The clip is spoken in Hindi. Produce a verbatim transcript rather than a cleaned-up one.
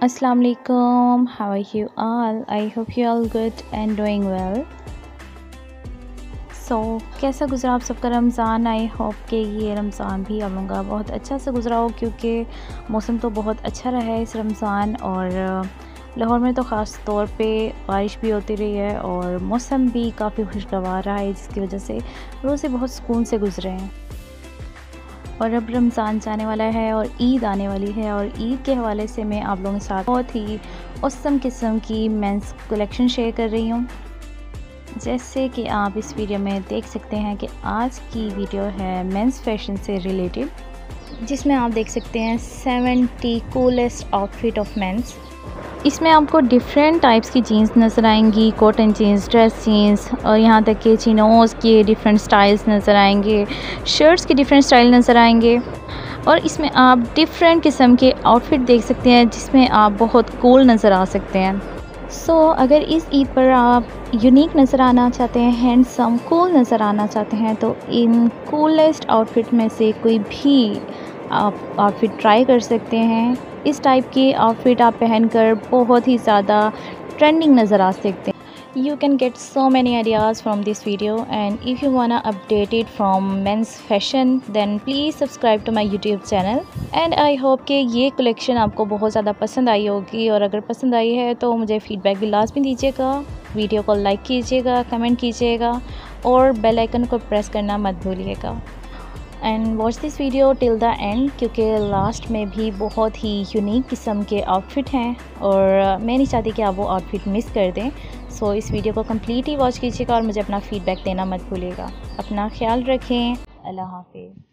Assalamu alaikum, how are you all? I hope you all good and doing well. So so, कैसा गुजरा आप सबका रमज़ान? आई होप कि ये रमज़ान भी आप लोगों का बहुत अच्छा से गुजरा हो, क्योंकि मौसम तो बहुत अच्छा रहा है इस रमज़ान। और लाहौर में तो ख़ास तौर पे बारिश भी होती रही है और मौसम भी काफ़ी खुशगवार रहा है, जिसकी वजह से रोज़े बहुत सुकून से गुजरे हैं। और अब रमज़ान जाने वाला है और ईद आने वाली है, और ईद के हवाले से मैं आप लोगों के साथ बहुत ही औसम किस्म की मेंस कलेक्शन शेयर कर रही हूँ। जैसे कि आप इस वीडियो में देख सकते हैं कि आज की वीडियो है मेंस फैशन से रिलेटेड, जिसमें आप देख सकते हैं seventy coolest outfit of mens. इसमें आपको डिफरेंट टाइप्स की जीन्स नज़र आएंगी, कॉटन जीन्स, ड्रेस जीन्स, और यहाँ तक कि चिनोज़ के डिफरेंट स्टाइल्स नज़र आएंगे, शर्ट्स के डिफरेंट स्टाइल नज़र आएंगे। और इसमें आप डिफरेंट किस्म के आउटफिट देख सकते हैं, जिसमें आप बहुत कूल नज़र आ सकते हैं। सो so, अगर इस ईद पर आप यूनिक नज़र आना चाहते हैं, हैंडसम कूल नज़र आना चाहते हैं, तो इन कूलेस्ट आउटफिट में से कोई भी आप आउटफिट ट्राई कर सकते हैं। इस टाइप की आउटफिट आप पहनकर बहुत ही ज़्यादा ट्रेंडिंग नज़र आ सकते हैं। You can get so many ideas from this video, and if you wanna update it from men's fashion, then please subscribe to my YouTube channel. And I hope कि ये कलेक्शन आपको बहुत ज़्यादा पसंद आई होगी, और अगर पसंद आई है तो मुझे फीडबैक भी लाजमी दीजिएगा। वीडियो को लाइक कीजिएगा, कमेंट कीजिएगा और बेल आइकन को प्रेस करना मत भूलिएगा। And watch this video till the end, क्योंकि लास्ट में भी बहुत ही यूनिक किस्म के आउटफिट हैं और मैं नहीं चाहती कि आप वो आउटफिट मिस कर दें। सो so, इस वीडियो को कम्प्लीटली वॉच कीजिएगा और मुझे अपना फ़ीडबैक देना मत भूलिएगा। अपना ख्याल रखें। अल्लाह हाफिज़।